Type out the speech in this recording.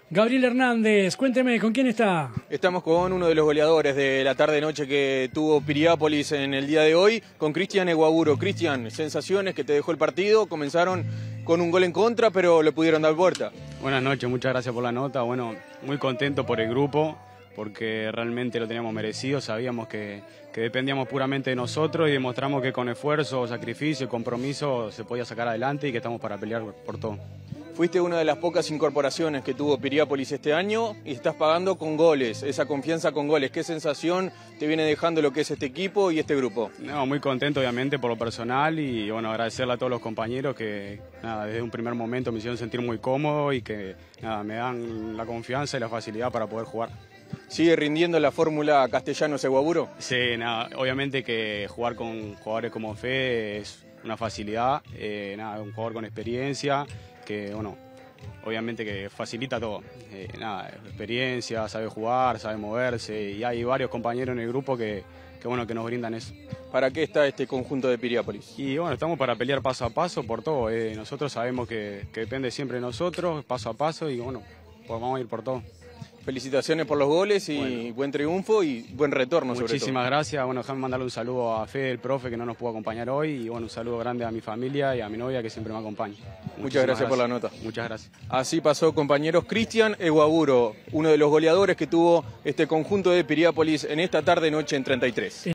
Gabriel Hernández, cuénteme, ¿con quién está? Estamos con uno de los goleadores de la tarde-noche que tuvo Piriápolis en el día de hoy, con Cristian Eguaburo. Cristian, sensaciones que te dejó el partido, comenzaron con un gol en contra, pero le pudieron dar vuelta. Buenas noches, muchas gracias por la nota. Bueno, muy contento por el grupo, porque realmente lo teníamos merecido, sabíamos que dependíamos puramente de nosotros y demostramos que con esfuerzo, sacrificio y compromiso se podía sacar adelante y que estamos para pelear por todo. Fuiste una de las pocas incorporaciones que tuvo Piriápolis este año y estás pagando con goles, esa confianza con goles. ¿Qué sensación te viene dejando lo que es este equipo y este grupo? No, muy contento obviamente por lo personal y bueno, agradecerle a todos los compañeros que nada, desde un primer momento me hicieron sentir muy cómodo y que nada, me dan la confianza y la facilidad para poder jugar. ¿Sigue rindiendo la fórmula Castellanos-Eguaburo? Sí, nada, obviamente que jugar con jugadores como Fede es una facilidad, nada, un jugador con experiencia que, bueno, obviamente que facilita todo. Nada, experiencia, sabe jugar, sabe moverse y hay varios compañeros en el grupo que bueno, que nos brindan eso. ¿Para qué está este conjunto de Piriápolis? Y bueno, estamos para pelear paso a paso por todo. Nosotros sabemos que depende siempre de nosotros, paso a paso y bueno, pues vamos a ir por todo. Felicitaciones por los goles y bueno, buen triunfo y buen retorno sobre todo. Muchísimas gracias. Bueno, déjame mandarle un saludo a Fede, el profe, que no nos pudo acompañar hoy. Y bueno, un saludo grande a mi familia y a mi novia que siempre me acompaña. Muchas gracias por la nota. Muchas gracias. Así pasó, compañeros, Cristian Eguaburo, uno de los goleadores que tuvo este conjunto de Piriápolis en esta tarde-noche en 33.